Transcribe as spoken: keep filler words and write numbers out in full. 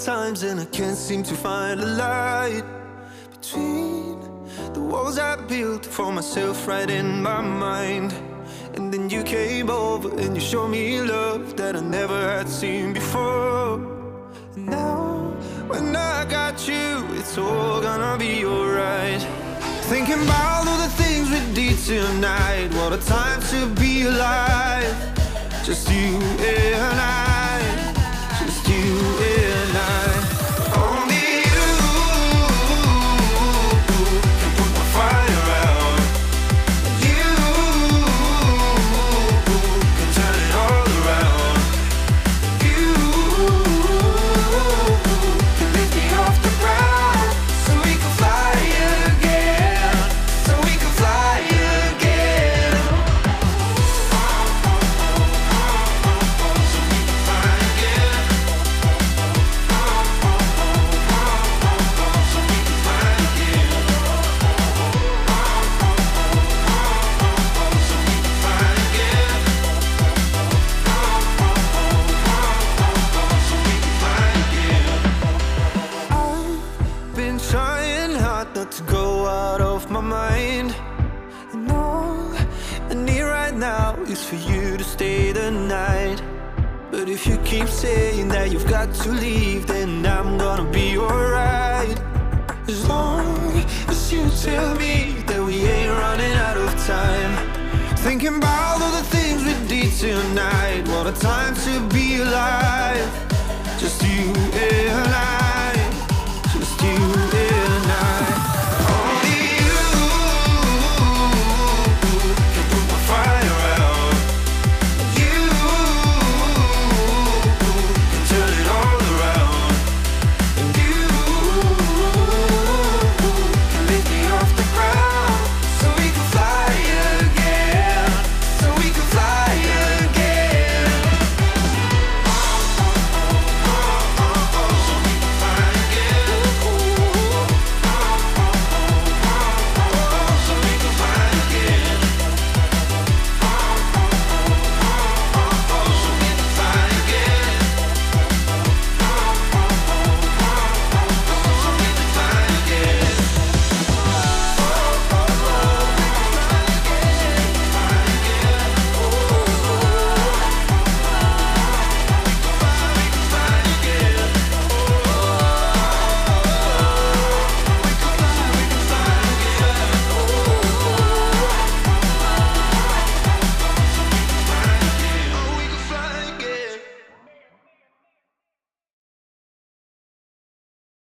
times and I can't seem to find a light between the walls I built for myself right in my mind. And then you came over and you showed me love that I never had seen before. And now, when I got you, it's all gonna be alright. Thinking about all the things we did tonight. What a time to be alive. Just you and I. Just you and I. Only you can put my fire out. You can turn it all around. You can lift me off the ground so we can fly again. So we can fly again. So we can fly again. So we can fly again. So we can fly again. So we can fly again. I've been trying hard not to go out of my mind. And all I need right now is for you to stay the night. But if you keep saying that you've got to leave, then I'm gonna be alright. As long as you tell me that we ain't running out of time. Thinking about all the things we did tonight. What a time to be alive. Just you and I.